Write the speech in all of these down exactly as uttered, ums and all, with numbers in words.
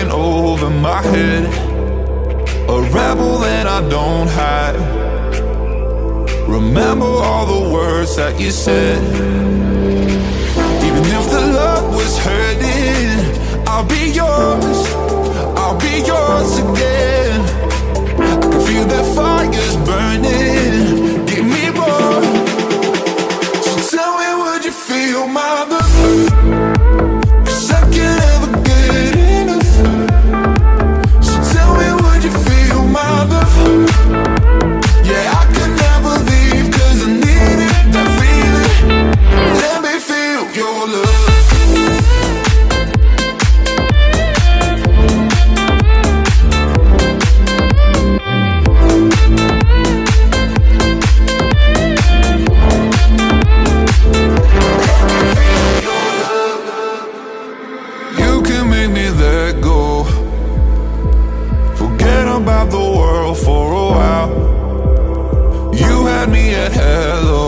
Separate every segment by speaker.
Speaker 1: hanging over my head, a rebel that I don't hide. Remember all the words that you said. Even if the love was hurting, I'll be yours, I'll be yours again. I can feel that fire's burning, give me more. So tell me, would you feel my love? 'Cause I can't ever get enough. So tell me, would you feel my love? Yeah, I could never leave, 'cause I need it, that feeling. Let me feel your love. About the world for a while. You had me at hello.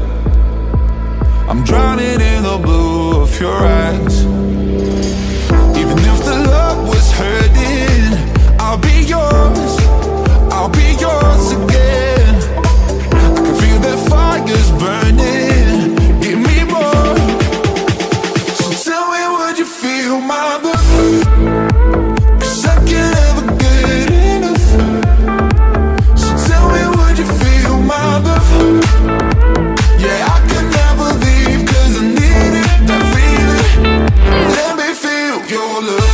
Speaker 1: I'm drowning in the blue of your eyes. Even if the love was hurting, I'll be yours, I'll be yours again. I can feel that fire's burning, give me more. So tell me, would you feel my love? 'Cause I can't ever get enough. So tell me, would you feel my love? Yeah, I could never leave, 'cause I need it, that feeling. Let me feel your love.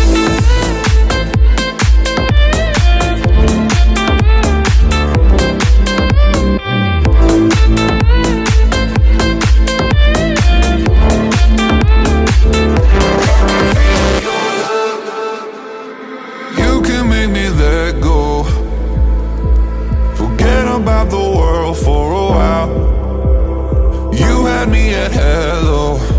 Speaker 1: About the world for a while. You had me at hello.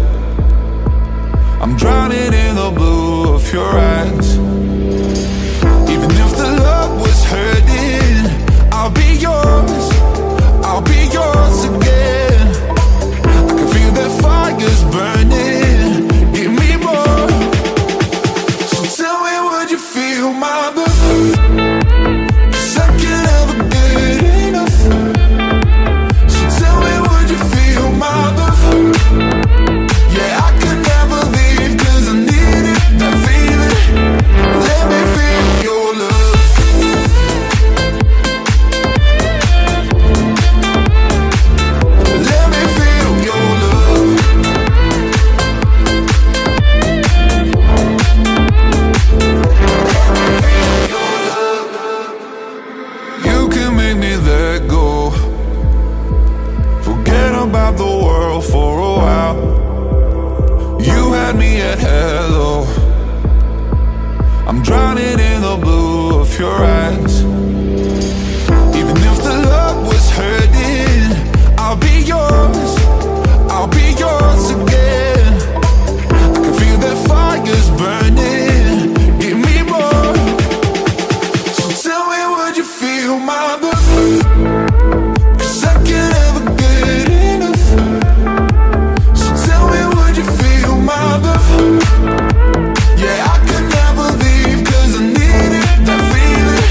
Speaker 1: I'm drowning in the blue of your eyes. Even if the love was hurting, I'll be yours, I'll be yours again. I can feel that fire's burning, give me more. So tell me, would you feel my love? 'Cause I can't ever get enough. So tell me, would you feel my love? Yeah, I could never leave, 'cause I need it, that feeling. Let me feel your love. Let me feel your love. You can make me let go. Forget about the world for a while. You had me at hello. I'm drowning in the blue of your eyes. Even if the love was hurting, I'll be yours, I'll be yours again. I can feel that fire's burning, give me more. So tell me, would you feel my love? 'Cause I can't ever get enough. So tell me, would you feel my love? Yeah, I could never leave, 'cause I need it, that feeling.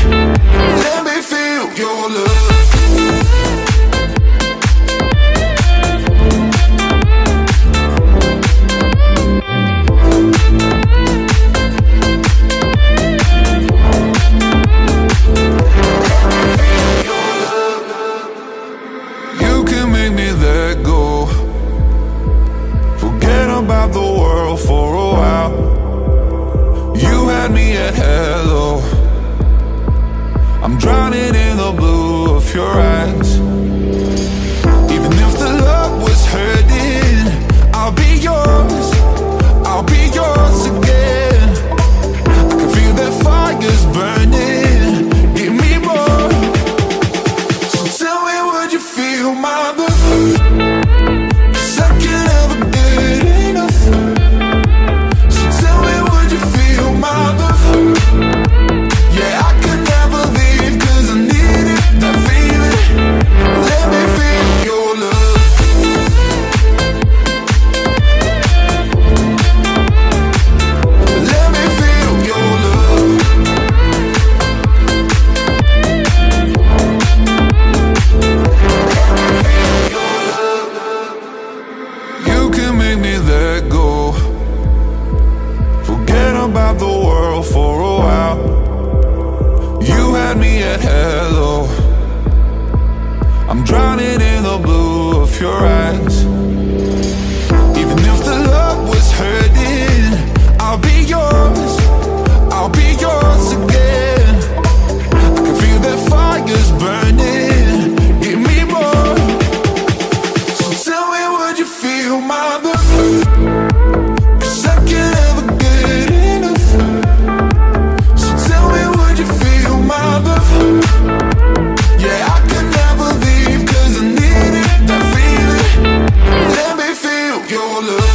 Speaker 1: had me at hello. I'm drowning in the blue of your eyes. Even if the love was hurting, I'll be yours, I'll be yours again. I can feel that fire's burning, give me more. So tell me, would you feel my love? 'Cause I can't ever get enough. So tell me, would you feel my love? Yeah, I can never leave, 'cause I need it, that feeling. Let me feel your love.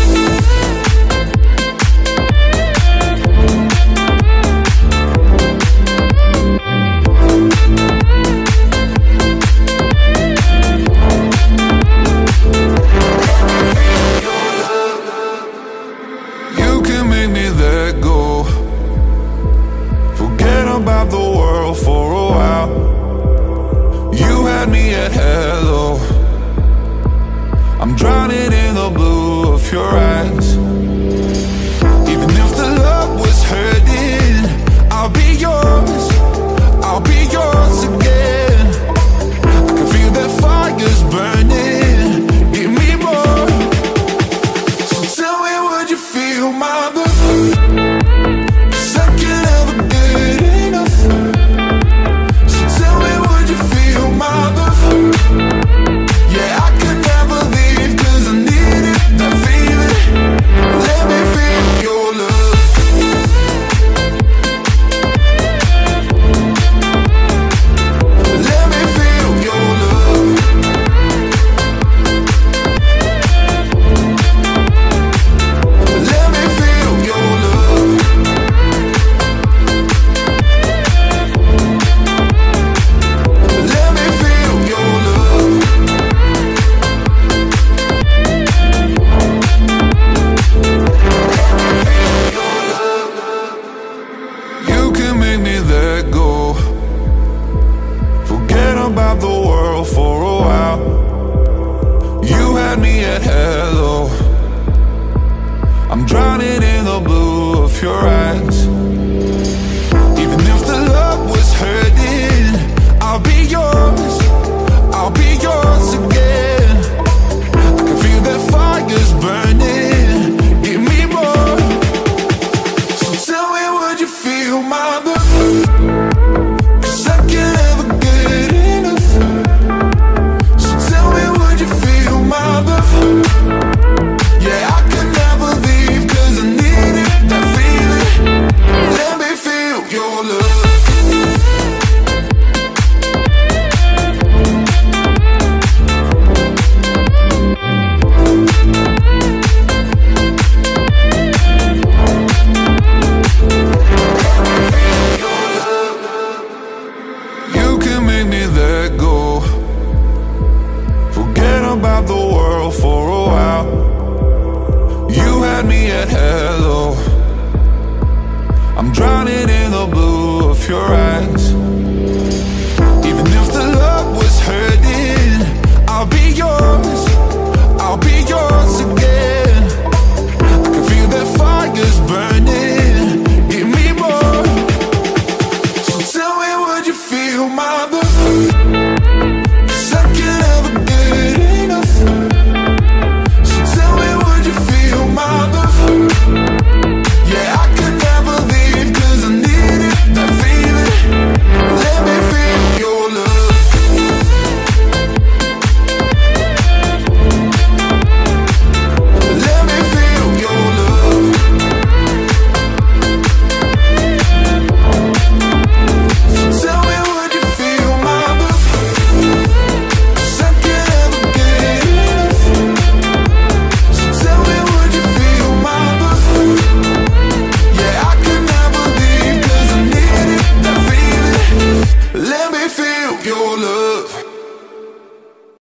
Speaker 1: About the world for a while. You had me at hello. I'm drowning in the blue of your eyes. Even if the love was hurting, I'll be yours, I'll be yours again. I can feel that fire's burning, give me more. So tell me, would you feel my love? About the world for a while. You had me at hello. I'm drowning in the blue of your eyes. Even if the love was hurting, I'll be yours, I'll be yours again. I can feel that fire's burning, give me more. So tell me, would you feel my love? About the world for a while. You had me at hello. I'm drowning in the blue of your eyes. Even if the love was hurting, I'll be yours, I'll be yours again. I can feel that fire's burning, give me more. So tell me, would you feel my love? Let me feel your love.